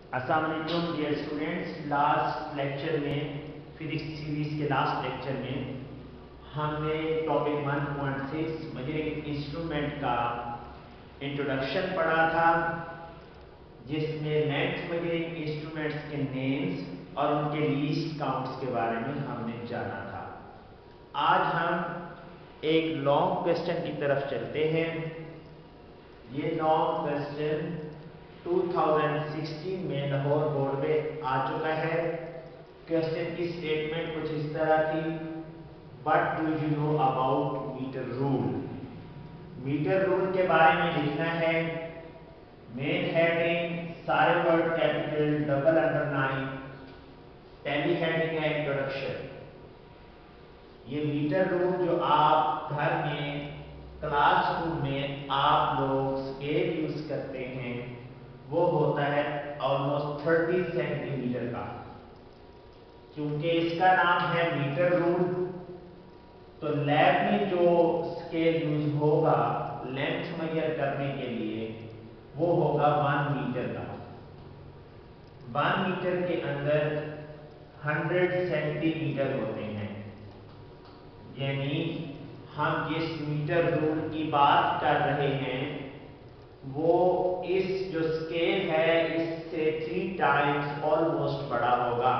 अस्सलाम वालेकुम dear students. Last lecture में फिजिक्स सीरीज के लास्ट लेक्चर में हमने टॉपिक 1.6 मेजरिंग इंस्ट्रूमेंट का इंट्रोडक्शन पढ़ा था, जिसमें लेंथ मेजरिंग इंस्ट्रूमेंट्स के नेम्स और उनके लीस्ट काउंट्स के बारे में हमने जाना था। आज हम एक लॉन्ग क्वेश्चन की तरफ चलते हैं। ये लॉन्ग क्वेश्चन 2016 में लाहौर बोर्ड में आ चुका है। क्वेश्चन की स्टेटमेंट कुछ इस तरह थी, what do you know about metre rule. Metre rule के बारे में लिखना है। मेन हेडिंग सारे वर्ड कैपिटल, डबल अंडरलाइन, पहली हेडिंग है इंट्रोडक्शन। ये मीटर रूल जो आप घर में क्लासरूम में आप लोग स्केल यूज करते हैं, वो होता है ऑलमोस्ट 30 सेंटीमीटर का। क्योंकि इसका नाम है मीटर रूल, तो लैब में जो स्केल यूज होगा लेंथ मेजर करने के लिए वो होगा 1 मीटर का। 1 मीटर के अंदर 100 सेंटीमीटर होते हैं। यानी हम जिस मीटर रूल की बात कर रहे हैं वो इस जो स्केल है इससे 3 टाइम्स ऑलमोस्ट बड़ा होगा।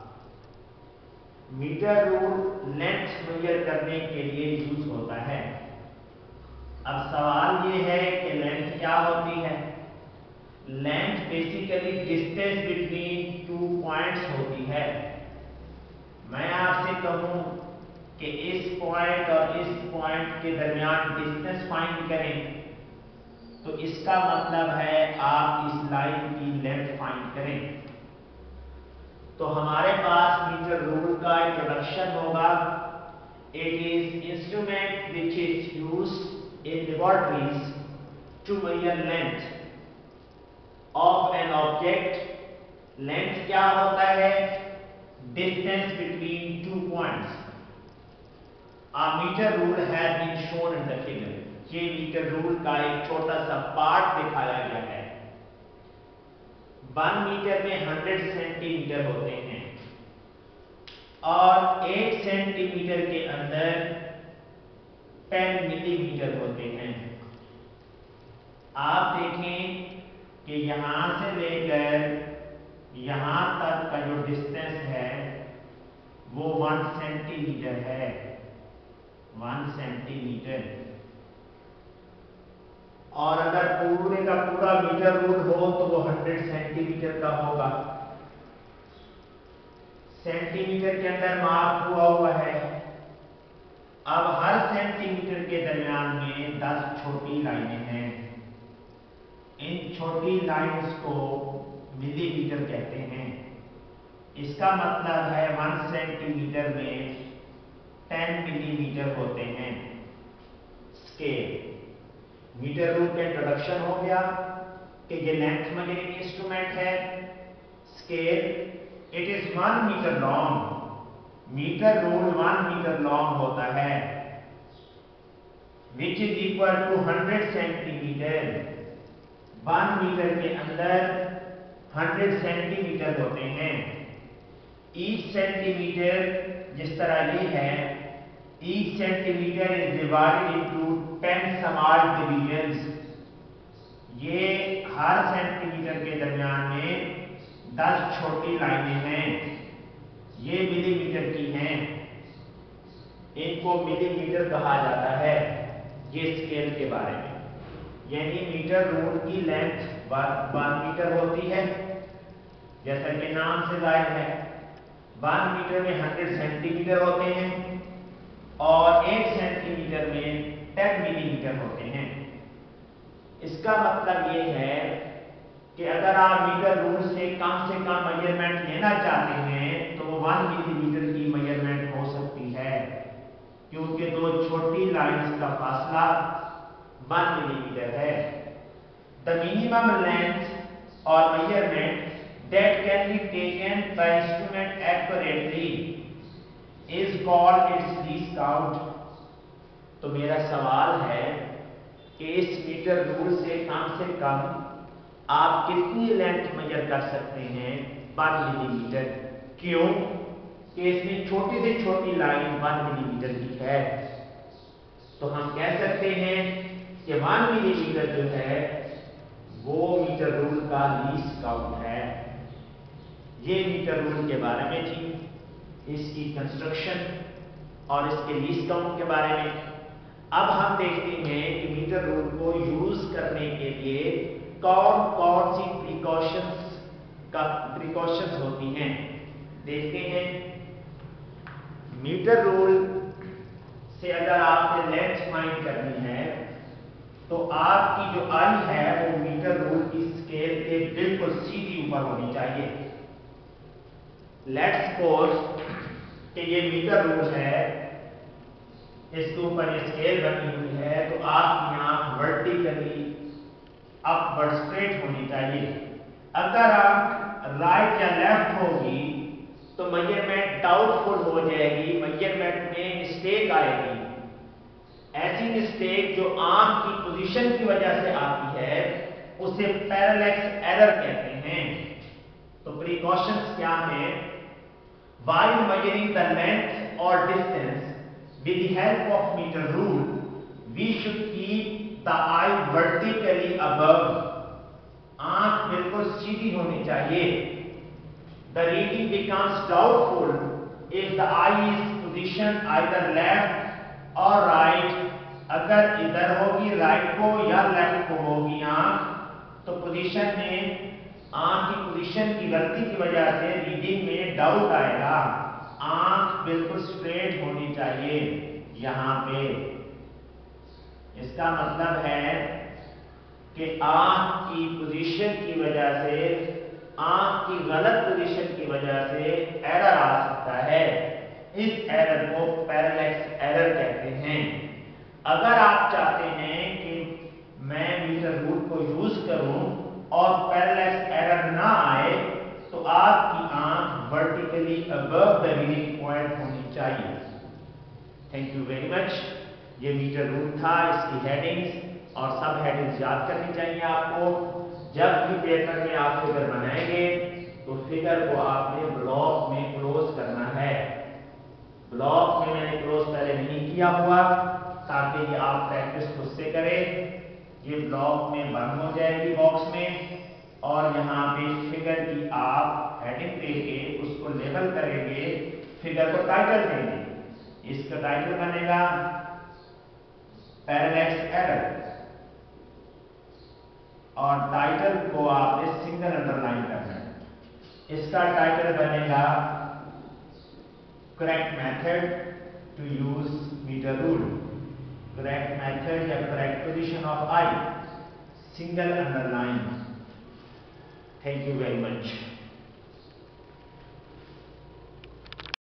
मीटर रूल लेंथ मेजर करने के लिए यूज होता है। अब सवाल ये है कि लेंथ क्या होती है। Length basically distance between 2 points होती है। मैं आपसे कहूं कि इस पॉइंट और इस पॉइंट के दरमियान डिस्टेंस फाइंड करें, तो इसका मतलब है आप इस लाइन की लेंथ फाइंड करें। तो हमारे पास मीटर रूल का इंट्रोडक्शन होगा। It is instrument which is used in laboratories to measure length of an object. Length क्या होता है? Distance between 2 points. A meter rule has been shown in the figure. ये मीटर रूल का एक छोटा सा पार्ट दिखाया गया है। 1 मीटर में 100 सेंटीमीटर होते हैं और 1 सेंटीमीटर के अंदर 10 मिलीमीटर होते हैं। आप देखें कि यहां से लेकर यहां तक का जो डिस्टेंस है वो 1 सेंटीमीटर है। 1 सेंटीमीटर। और अगर पूरे का पूरा मीटर रूल हो तो वो 100 सेंटीमीटर का होगा। सेंटीमीटर के अंदर मार्क हुआ है। अब हर सेंटीमीटर के दरमियान में 10 छोटी लाइनें हैं। इन छोटी लाइंस को मिलीमीटर कहते हैं। इसका मतलब है 1 सेंटीमीटर में 10 मिलीमीटर होते हैं। स्केल। मीटर रूल का इंट्रोडक्शन हो गया कि ये लेंथ मेजरिंग इंस्ट्रूमेंट है। Scale, it is 1 metre long. Metre rule 1 metre long होता है, which is equal to 100 centimetre. 1 metre के अंदर 100 सेंटीमीटर होते हैं। ईच सेंटीमीटर जिस तरह ये है, each centimeter is divided into 10 small divisions. ये हर सेंटीमीटर के दरमियान में 10 छोटी लाइनें हैं। ये मिलीमीटर की हैं। इनको मिलीमीटर कहा जाता है ये स्केल के बारे में। यानी मीटर रूल की लेंथ 1 मीटर होती है, जैसा कि नाम से जाहिर है। 1 मीटर में 100 सेंटीमीटर होते हैं और 1 सेंटीमीटर में 10 मिलीमीटर होते हैं। इसका मतलब ये है कि अगर आप मीटर रूल से कम मेजरमेंट लेना चाहते हैं तो 1 मिलीमीटर की मेजरमेंट हो सकती है, क्योंकि 2 छोटी लाइंस का फासला 1 मिलीमीटर है। द मिनिमम लेंथ और measurement that can be taken by instrument accurately is called its least count. तो मेरा सवाल है कि इस मीटर रूल से कम आप कितनी लेंथ मेजर कर सकते हैं 1 मिलीमीटर। क्यों कि इसमें छोटी से छोटी लाइन 1 मिलीमीटर की है। तो हम कह सकते हैं कि 1 मिलीमीटर जो है वो मीटर रूल का लीस्ट काउंट है। ये मीटर रूल के बारे में थी, इसकी कंस्ट्रक्शन और इसके लीस्ट काउंट के बारे में। अब हम देखते हैं कि मीटर रूल को यूज करने के लिए कौन कौन सी प्रिकॉशंस होती हैं। देखते हैं, मीटर रूल से अगर आपने लेंथ फाइंड करनी है तो आपकी जो आई है वो मीटर रूल की स्केल के बिल्कुल सीधी ऊपर होनी चाहिए। लेट्स सपोज कि ये मीटर रूल है, इसके ऊपर ये स्केल बनी हुई है, तो आपकी आंख वर्टिकली अपवर्ड स्ट्रेट होनी चाहिए। अगर आप राइट या लेफ्ट होगी तो मेजरमेंट डाउटफुल हो जाएगी, मेजरमेंट में मिस्टेक आएगी। ऐसी मिस्टेक जो आंख की पोजीशन की वजह से आती है उसे पैरेलैक्स एरर कहते हैं। तो प्रिकॉशंस क्या हैं? While measuring the length or distance with the help of meter rule, we should keep the eye vertically above. आंख बिल्कुल सीधी होनी चाहिए। The reading becomes doubtful if the eye is positioned either left or right. अगर इधर होगी right को या left को होगी आंख, तो पोजीशन में आंख की पोजीशन की गलती की वजह से रीडिंग में डाउट आएगा। आंख बिल्कुल स्ट्रेट होनी चाहिए यहां पे। इसका मतलब है कि आंख की पोजीशन की वजह से, आंख की गलत पोजीशन की वजह से एरर आ सकता है। इस एरर को पैरेलैक्स एरर कहते हैं। अगर आप चाहते हैं कि मैं मीटर रूल को यूज करूं और पैरेलैक्स एरर ना आए, तो आपकी आंख vertically above the reading point होनी चाहिए। Thank you very much. ये मीटर रूल था, इसकी हेडिंग्स और सब हेडिंग्स याद करनी चाहिए आपको। जब भी पेपर में आप फिगर बनाएंगे तो फिगर को आपने ब्लॉक में क्लोज करना है। ब्लॉक में मैंने क्लोज पहले नहीं किया हुआ ताकि ये आप प्रैक्टिस खुद से करें। ये ब्लॉक में बंद हो जाएगी बॉक्स में, और यहाँ पे फिगर की आप हेडिंग देके उसको लेबल करेंगे, फिगर को टाइटल देंगे। इसका टाइटल बनेगा पैरेलैक्स एरर, और टाइटल को आपने सिंगल अंडरलाइन करना है। इसका टाइटल बनेगा correct method to use metre rule, correct method या correct position of eye, single underline. Thank you very much.